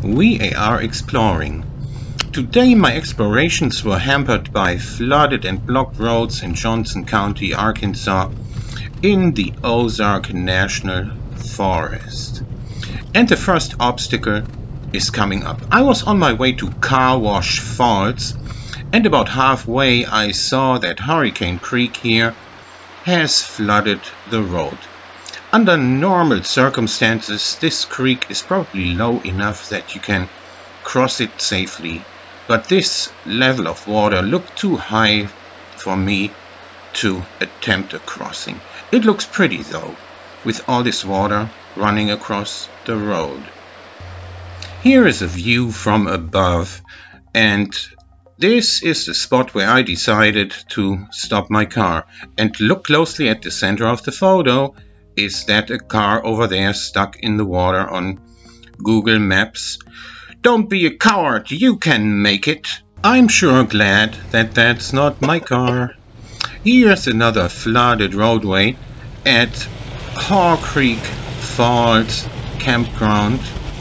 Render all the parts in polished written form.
We are exploring. Today my explorations were hampered by flooded and blocked roads in Johnson County, Arkansas, in the Ozark National Forest. And the first obstacle is coming up. I was on my way to Car Wash Falls, and about halfway I saw that Hurricane Creek here has flooded the road. Under normal circumstances, this creek is probably low enough that you can cross it safely, but this level of water looked too high for me to attempt a crossing. It looks pretty though, with all this water running across the road. Here is a view from above, and this is the spot where I decided to stop my car. And look closely at the center of the photo. Is that a car over there stuck in the water on Google Maps? Don't be a coward, you can make it. I'm sure glad that that's not my car. Here's another flooded roadway at Haw Creek Falls Campground,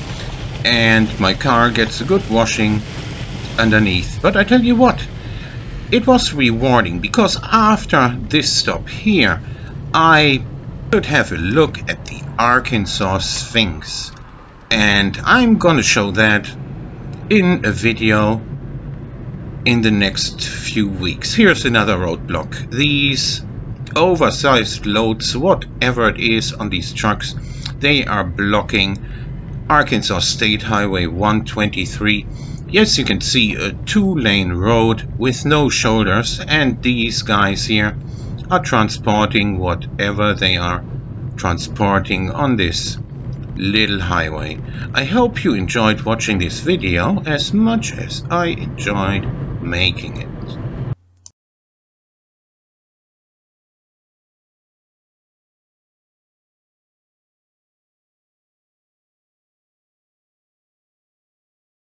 and my car gets a good washing underneath. But I tell you what, it was rewarding, because after this stop here I could have a look at the Arkansas Sphinx, and I'm gonna show that in a video in the next few weeks. Here's another roadblock. These oversized loads, whatever it is on these trucks, they are blocking Arkansas State Highway 123. Yes, you can see a two-lane road with no shoulders, and these guys here are transporting whatever they are transporting on this little highway. I hope you enjoyed watching this video as much as I enjoyed making it.